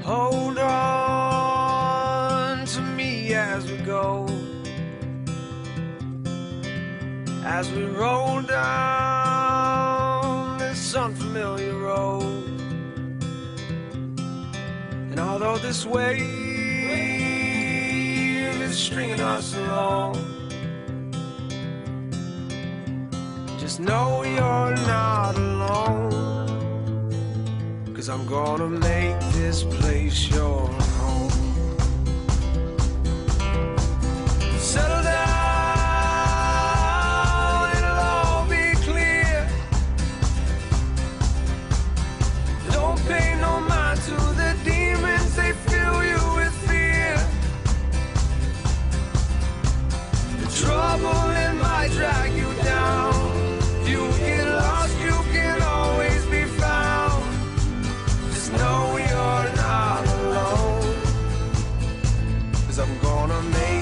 Hold on to me as we go, as we roll down this unfamiliar road. And although this wave is stringing us along, just know you're not alone, 'cause I'm gonna make this place your home. Settle down, it'll all be clear. Don't pay no mind to the demons, they fill you with fear. The trouble, it might drag you down. You get lost, you can always be found. Just know you're not alone, 'cause I'm gonna make